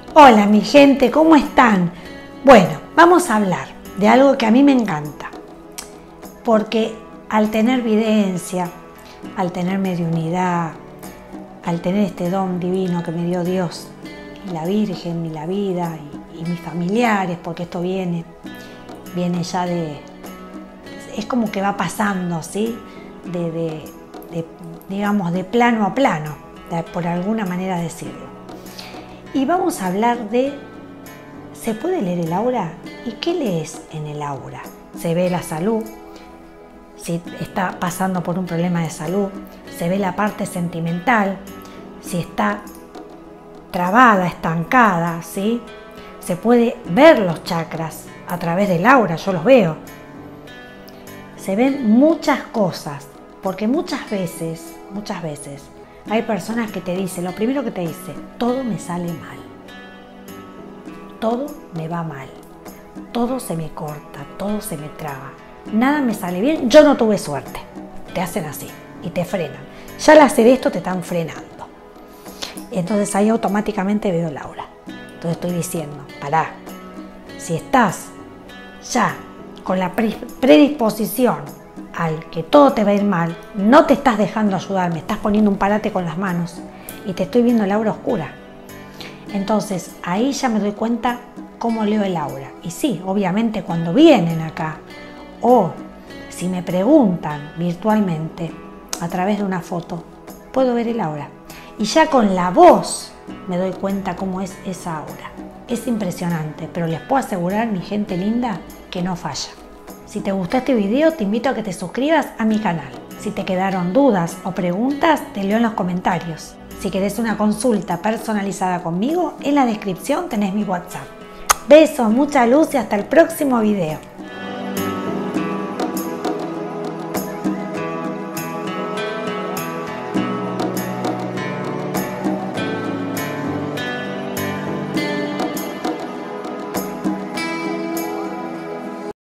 Hola mi gente, ¿cómo están? Bueno, vamos a hablar de algo que a mí me encanta, porque al tener videncia, al tener mediunidad, al tener este don divino que me dio Dios, y la Virgen, y la vida, y mis familiares, porque esto viene ya es como que va pasando, ¿sí? Digamos, de plano a plano, por alguna manera decirlo. Y vamos a hablar de, ¿se puede leer el aura? ¿Y qué lees en el aura? Se ve la salud, si está pasando por un problema de salud, se ve la parte sentimental, si está trabada, estancada, ¿sí? Se puede ver los chakras a través del aura, yo los veo. Se ven muchas cosas, porque muchas veces hay personas que te dicen, lo primero que te dice, todo me sale mal, todo me va mal, todo se me corta, todo se me traba, nada me sale bien, yo no tuve suerte. Te hacen así y te frenan. Ya al hacer esto te están frenando. Entonces ahí automáticamente veo el aura. Entonces estoy diciendo, pará, si estás ya con la predisposición al que todo te va a ir mal, no te estás dejando ayudar, me estás poniendo un parate con las manos y te estoy viendo el aura oscura. Entonces ahí ya me doy cuenta cómo leo el aura. Y sí, obviamente cuando vienen acá o si me preguntan virtualmente a través de una foto, puedo ver el aura. Y ya con la voz me doy cuenta cómo es esa aura. Es impresionante, pero les puedo asegurar, mi gente linda, que no falla. Si te gustó este video, te invito a que te suscribas a mi canal. Si te quedaron dudas o preguntas, te leo en los comentarios. Si querés una consulta personalizada conmigo, en la descripción tenés mi WhatsApp. Besos, mucha luz y hasta el próximo video.